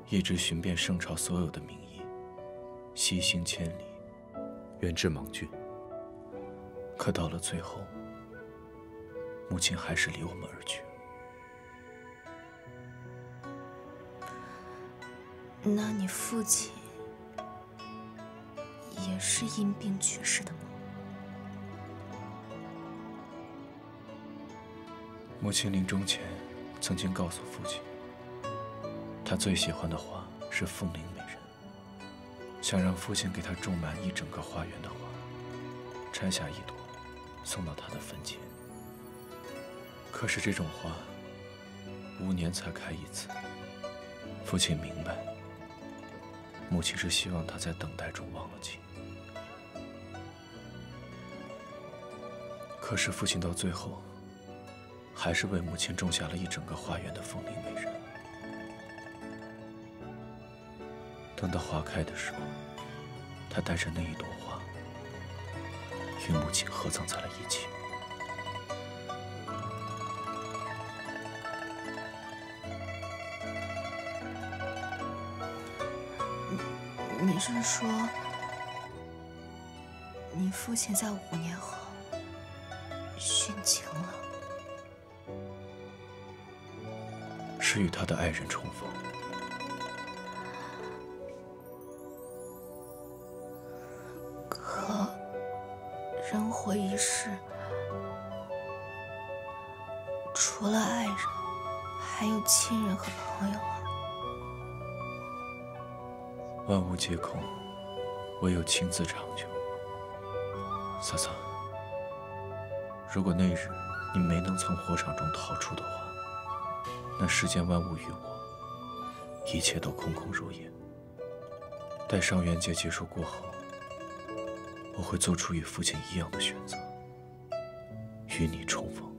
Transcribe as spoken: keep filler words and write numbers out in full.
一直寻遍圣朝所有的名医，西行千里，远至莽郡。可到了最后，母亲还是离我们而去。 那你父亲也是因病去世的吗？ 母亲临终前曾经告诉父亲，她最喜欢的花是凤铃美人，想让父亲给她种满一整个花园的花，摘下一朵送到他的坟前。可是这种花五年才开一次，父亲明白，母亲是希望他在等待中忘了情。可是父亲到最后还是为母亲种下了一整个花园的凤铃美人。等到花开的时候，他带着那一朵花与母亲合葬在了一起。 你你是说，你父亲在五年后殉情了？ 是与他的爱人重逢。 可人活一世，除了爱人，还有亲人和朋友啊。 万物皆空，唯有情字长久。萨萨，如果那日你没能从火场中逃出的话，那世间万物与我，一切都空空如也。待上元节结束过后，我会做出与父亲一样的选择，与你重逢。